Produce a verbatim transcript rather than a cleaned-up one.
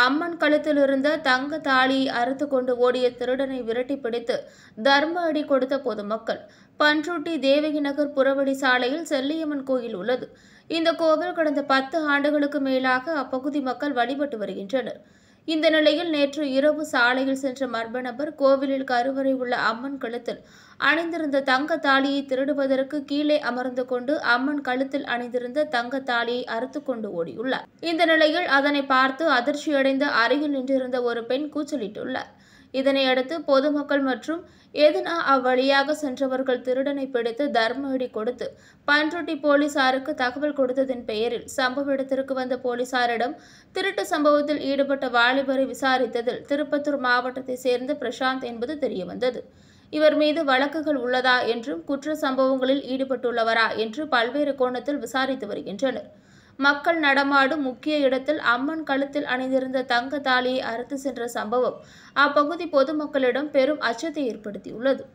அம்மன் கழுத்தில் இருந்த தங்க தாலியை அறுத்து கொண்டு ஓடிய திருடனை விரட்டி பிடித்து தர்ம அடி கொடுத்த பொதுமக்கள். பண்ருட்டி தேவகி நகர் புறவழி சாலையில் செல்லியம்மன் கோயில் உள்ளது. இந்த கோவில் கடந்த பத்து ஆண்டுகளுக்கு மேலாக அப்பகுதி மக்கள் வழிபட்டு வருகின்றனர். இந்த நிலையில் நேற்று இரவு சாலையில் சென்ற மர்ம நபர் கோவிலில் கருவறை உள்ள அம்மன் கழுத்தில் அணிந்திருந்த தங்க தாலியை திருடுவதற்கு கீழே அமர்ந்து கொண்டு அம்மன் கழுத்தில் அணிந்திருந்த தங்க தாலியை அறுத்து கொண்டு ஓடியுள்ளார். இந்த நிலையில் அதனை பார்த்து அதிர்ச்சியடைந்த அருகில் நின்றிருந்த ஒரு பெண் கூச்சலிட்டுள்ளார். இதனையடுத்து பொதுமக்கள் மற்றும் எதனா அவ்வழியாக சென்றவர்கள் திருடனை பிடித்து தர்ம அடி கொடுத்து பண்ருட்டி போலீசாருக்கு தகவல் கொடுத்ததன் பெயரில் சம்பவ இடத்திற்கு வந்த போலீசாரிடம் திருட்டு சம்பவத்தில் ஈடுபட்ட வாலிபரை விசாரித்ததில் திருப்பத்தூர் மாவட்டத்தை சேர்ந்த பிரசாந்த் என்பது தெரியவந்தது. இவர் மீது வழக்குகள் உள்ளதா என்றும் குற்ற சம்பவங்களில் ஈடுபட்டுள்ளவரா என்று பல்வேறு கோணத்தில் விசாரித்து வருகின்றனர். மக்கள் நடமாடும் முக்கிய இடத்தில் அம்மன் கழுத்தில் அணிந்திருந்த தங்க தாலியை அறுத்து சென்ற சம்பவம் அப்பகுதி பொதுமக்களிடம் பெரும் அச்சத்தை ஏற்படுத்தியுள்ளது.